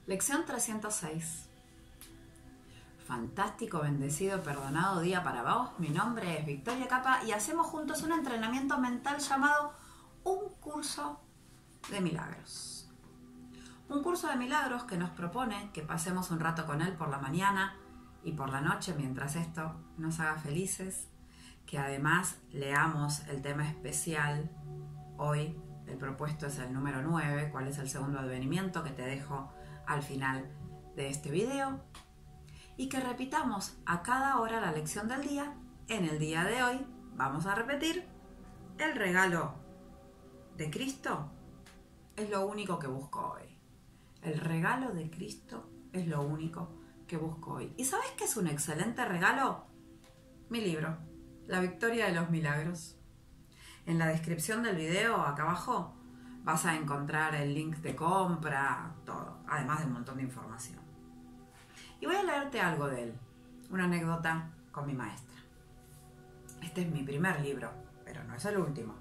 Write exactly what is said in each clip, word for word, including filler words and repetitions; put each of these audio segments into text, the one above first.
Lección trescientos seis. Fantástico, bendecido, perdonado día para vos. Mi nombre es Victoria Capa y hacemos juntos un entrenamiento mental llamado Un Curso de Milagros. Un curso de milagros que nos propone que pasemos un rato con él por la mañana y por la noche mientras esto nos haga felices, que además leamos el tema especial. Hoy el propuesto es el número nueve, cuál es el segundo advenimiento, que te dejo al final de este video, y que repitamos a cada hora la lección del día. En el día de hoy vamos a repetir: el regalo de Cristo es lo único que busco hoy. El regalo de Cristo es lo único que busco hoy. ¿Y sabes qué es un excelente regalo? Mi libro, La Victoria de los Milagros. En la descripción del video, acá abajo, vas a encontrar el link de compra, todo, además de un montón de información. Y voy a leerte algo de él, una anécdota con mi maestra. Este es mi primer libro, pero no es el último.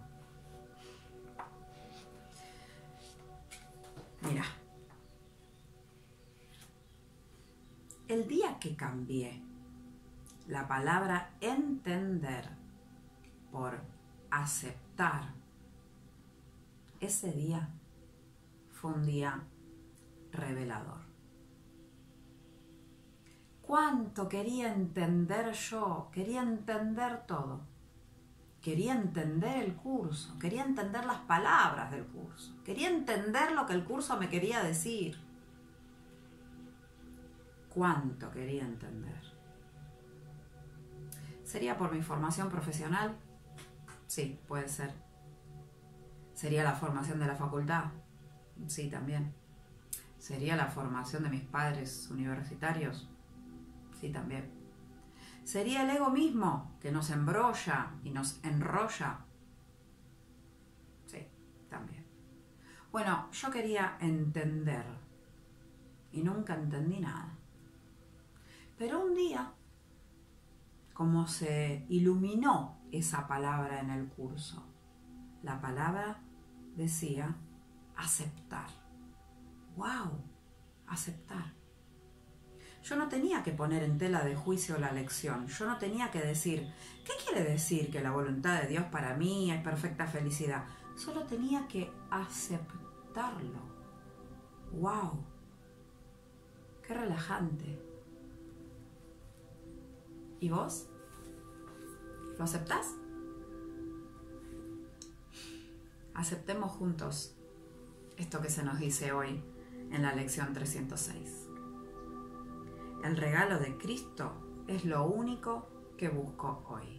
Mira, el día que cambié la palabra entender por aceptar, ese día fue un día revelador. ¿Cuánto quería entender yo? Quería entender todo. Quería entender el curso, quería entender las palabras del curso, quería entender lo que el curso me quería decir. ¿Cuánto quería entender? ¿Sería por mi formación profesional? Sí, puede ser. ¿Sería la formación de la facultad? Sí, también. ¿Sería la formación de mis padres universitarios? Sí, también. ¿Sería el ego mismo que nos embrolla y nos enrolla? Sí, también. Bueno, yo quería entender y nunca entendí nada. Pero un día, como se iluminó esa palabra en el curso, la palabra decía aceptar. ¡Wow! Aceptar. Yo no tenía que poner en tela de juicio la lección. Yo no tenía que decir, ¿qué quiere decir que la voluntad de Dios para mí es perfecta felicidad? Solo tenía que aceptarlo. ¡Wow! ¡Qué relajante! ¿Y vos? ¿Lo aceptás? Aceptemos juntos esto que se nos dice hoy en la lección trescientos seis. El regalo de Cristo es lo único que busco hoy.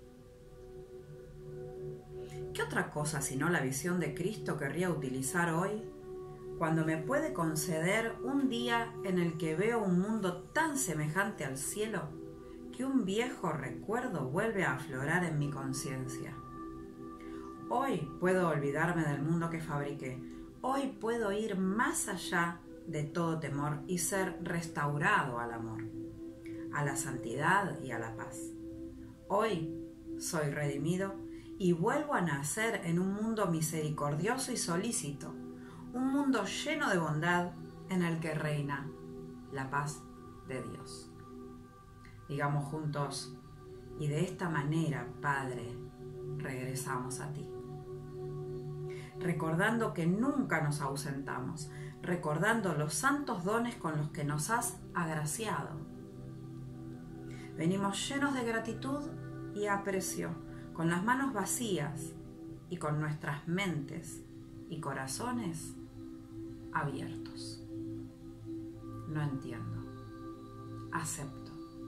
¿Qué otra cosa sino la visión de Cristo querría utilizar hoy, cuando me puede conceder un día en el que veo un mundo tan semejante al cielo que un viejo recuerdo vuelve a aflorar en mi conciencia? Hoy puedo olvidarme del mundo que fabriqué. Hoy puedo ir más allá de todo temor y ser restaurado al amor, a la santidad y a la paz. Hoy soy redimido y vuelvo a nacer en un mundo misericordioso y solícito, un mundo lleno de bondad en el que reina la paz de Dios. Digamos juntos: y de esta manera, Padre, regresamos a ti. Recordando que nunca nos ausentamos, recordando los santos dones con los que nos has agraciado. Venimos llenos de gratitud y aprecio, con las manos vacías y con nuestras mentes y corazones abiertos. No entiendo. Acepto.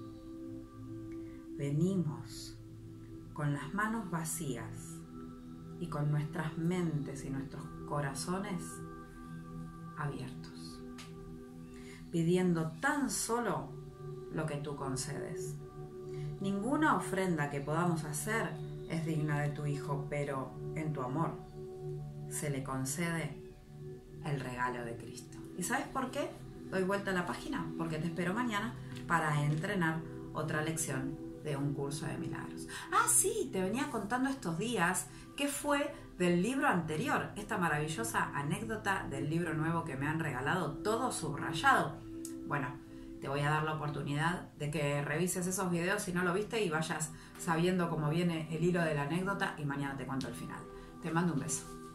Venimos con las manos vacías y con nuestras mentes y nuestros corazones abiertos, pidiendo tan solo lo que tú concedes. Ninguna ofrenda que podamos hacer es digna de tu Hijo, pero en tu amor se le concede el regalo de Cristo. ¿Y sabes por qué doy vuelta a la página? Porque te espero mañana para entrenar otra lección de un curso de milagros. Ah, sí, te venía contando estos días que fue del libro anterior, esta maravillosa anécdota del libro nuevo que me han regalado, todo subrayado. Bueno, te voy a dar la oportunidad de que revises esos videos si no lo viste y vayas sabiendo cómo viene el hilo de la anécdota y mañana te cuento el final. Te mando un beso.